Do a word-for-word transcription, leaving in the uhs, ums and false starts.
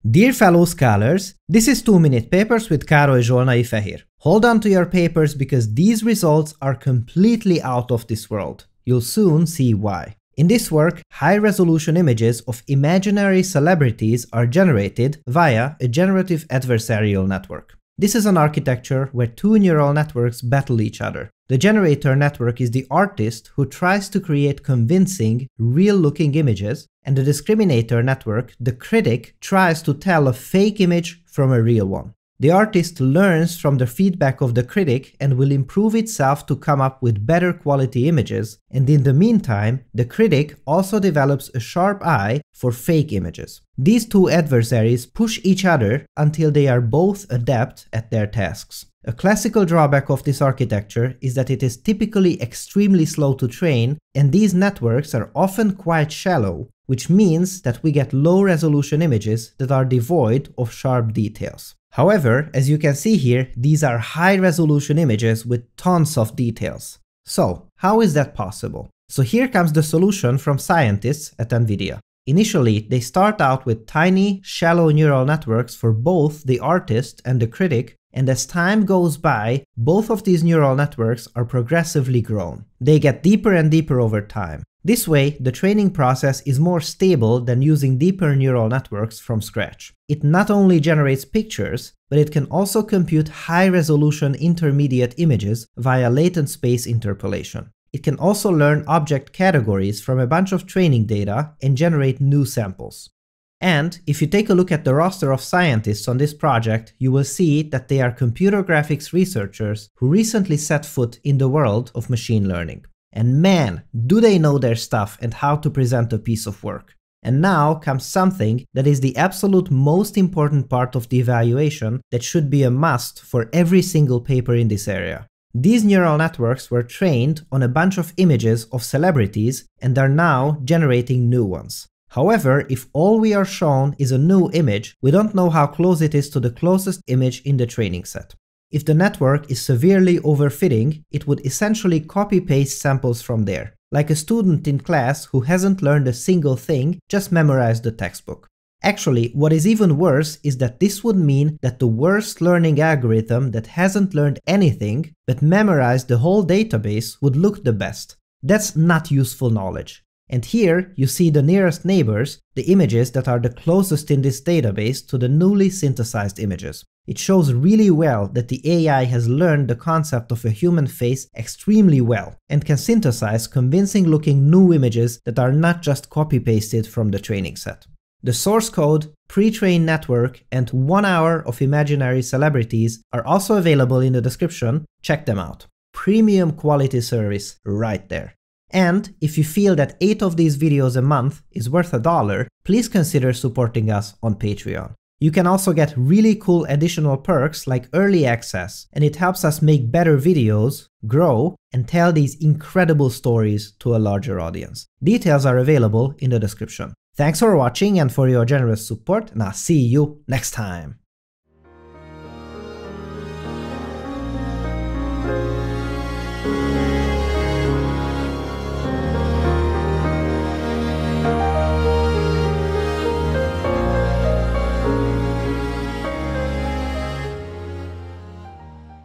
Dear fellow scholars, this is two minute Papers with Károly Zsolnai Fehér. Hold on to your papers because these results are completely out of this world. You'll soon see why. In this work, high-resolution images of imaginary celebrities are generated via a generative adversarial network. This is an architecture where two neural networks battle each other. The generator network is the artist who tries to create convincing, real-looking images, and the discriminator network, the critic, tries to tell a fake image from a real one. The artist learns from the feedback of the critic and will improve itself to come up with better quality images, and in the meantime, the critic also develops a sharp eye for fake images. These two adversaries push each other until they are both adept at their tasks. A classical drawback of this architecture is that it is typically extremely slow to train, and these networks are often quite shallow, which means that we get low-resolution images that are devoid of sharp details. However, as you can see here, these are high-resolution images with tons of details. So, how is that possible? So here comes the solution from scientists at NVIDIA. Initially, they start out with tiny, shallow neural networks for both the artist and the critic, and as time goes by, both of these neural networks are progressively grown. They get deeper and deeper over time. This way, the training process is more stable than using deeper neural networks from scratch. It not only generates pictures, but it can also compute high-resolution intermediate images via latent space interpolation. It can also learn object categories from a bunch of training data and generate new samples. And if you take a look at the roster of scientists on this project, you will see that they are computer graphics researchers who recently set foot in the world of machine learning. And man, do they know their stuff and how to present a piece of work. And now comes something that is the absolute most important part of the evaluation that should be a must for every single paper in this area. These neural networks were trained on a bunch of images of celebrities and are now generating new ones. However, if all we are shown is a new image, we don't know how close it is to the closest image in the training set. If the network is severely overfitting, it would essentially copy-paste samples from there, like a student in class who hasn't learned a single thing, just memorized the textbook. Actually, what is even worse is that this would mean that the worst learning algorithm that hasn't learned anything, but memorized the whole database would look the best. That's not useful knowledge. And here you see the nearest neighbors, the images that are the closest in this database to the newly synthesized images. It shows really well that the A I has learned the concept of a human face extremely well and can synthesize convincing looking new images that are not just copy-pasted from the training set. The source code, pre-trained network, and one hour of imaginary celebrities are also available in the description. Check them out. Premium quality service right there. And if you feel that eight of these videos a month is worth a dollar, please consider supporting us on Patreon. You can also get really cool additional perks like early access, and it helps us make better videos, grow, and tell these incredible stories to a larger audience. Details are available in the description. Thanks for watching and for your generous support, and I'll see you next time! Thank you.